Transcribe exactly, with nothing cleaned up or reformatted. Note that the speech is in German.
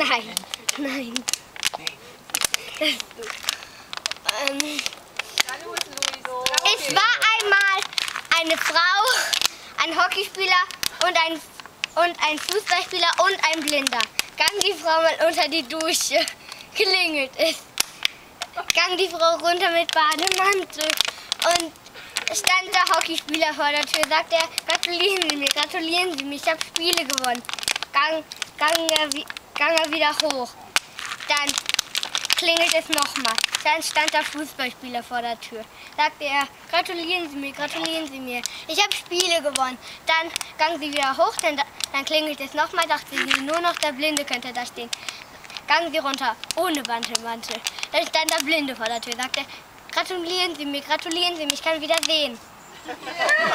Nein, nein. ähm, es war einmal eine Frau, ein Hockeyspieler und ein, und ein Fußballspieler und ein Blinder. Gang die Frau mal unter die Dusche. Klingelt es. Gang die Frau runter mit Bademantel. Und stand der Hockeyspieler vor der Tür. Sagt er, gratulieren Sie mir, gratulieren Sie mir, ich habe Spiele gewonnen. Gang, gang, er, gang er wieder hoch. Dann klingelt es nochmal. Dann stand der Fußballspieler vor der Tür. Sagte er, gratulieren Sie mir, gratulieren Sie mir. Ich habe Spiele gewonnen. Dann gang sie wieder hoch, dann, dann klingelt es nochmal, dachte sie, nur noch der Blinde könnte da stehen. Gang sie runter, ohne Mantel. Dann stand der Blinde vor der Tür. Sagte, gratulieren Sie mir, gratulieren Sie mir, ich kann wieder sehen.